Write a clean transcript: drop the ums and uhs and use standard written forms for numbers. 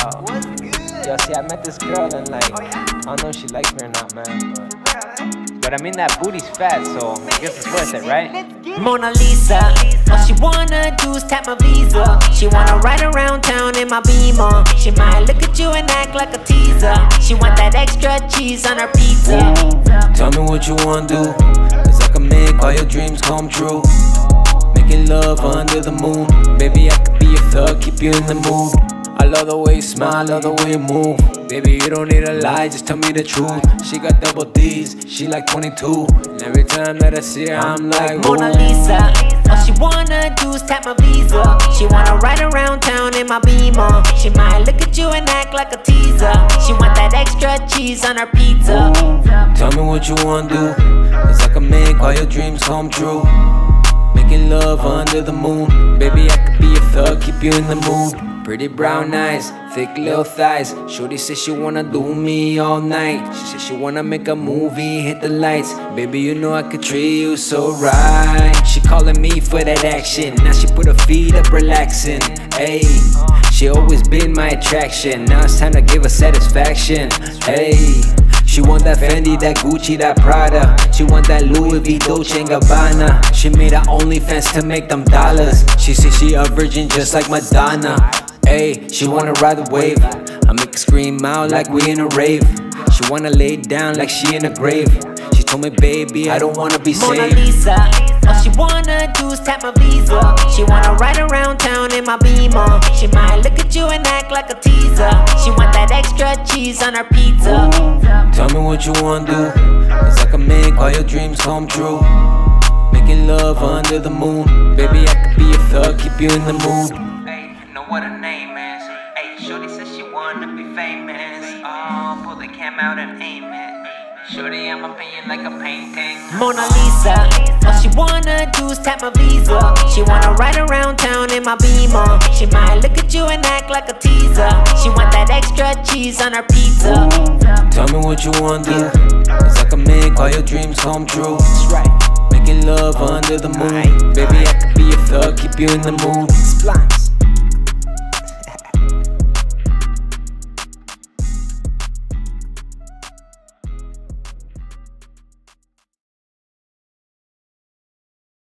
Yo, see, I met this girl and like, I don't know if she likes me or not, man. But I mean, that booty's fat, so I guess it's worth it, right? Mona Lisa, all she wanna do is tap my visa. She wanna ride around town in my Beamer. She might look at you and act like a teaser. She want that extra cheese on her pizza. Tell me what you wanna do, cause I can make all your dreams come true. Making love under the moon. Baby, I could be a thug, keep you in the mood. I love the way you smile, love the way you move. Baby, you don't need a lie, just tell me the truth. She got double D's, she like 22. And every time that I see her, I'm like, ooh. Mona Lisa, all she wanna do is tap my visa. She wanna ride around town in my Beamer. She might look at you and act like a teaser. She want that extra cheese on her pizza. Tell me what you wanna do, cause I can make all your dreams come true. Making love under the moon. Baby, I could be a thug, keep you in the mood. Pretty brown eyes, thick little thighs. Shorty says she wanna do me all night. She says she wanna make a movie, hit the lights. Baby, you know I could treat you so right. She calling me for that action. Now she put her feet up, relaxing. Ayy, she always been my attraction. Now it's time to give her satisfaction. Ayy, she want that Fendi, that Gucci, that Prada. She want that Louis V, Dolce & Gabbana. She made her OnlyFans to make them dollars. She says she a virgin just like Madonna. Ayy, she wanna ride the wave. I make her scream out like we in a rave. She wanna lay down like she in a grave. She told me, baby, I don't wanna be Mona saved. Lisa, all she wanna do is tap my visa. She wanna ride around town in my Beamer. She might look at you and act like a teaser. She want that extra cheese on her pizza. Tell me what you wanna do, cause I can make all your dreams come true. Making love under the moon. Baby, I could be a thug, keep you in the mood. Hey, know what her name is. Hey, shorty says she wanna be famous. Oh, pull the cam out and aim it. Shorty, I'ma paint you like a painting. Mona Lisa, all she wanna do is tap my visa. She wanna ride around town in my Beamer. She might look at you and act like a teaser. She want that extra cheese on her pizza. Tell me what you wanna do, cause I can make all your dreams come true. That's right. Making love under the moon. Baby, I could be a thug, keep you in the mood. Splines.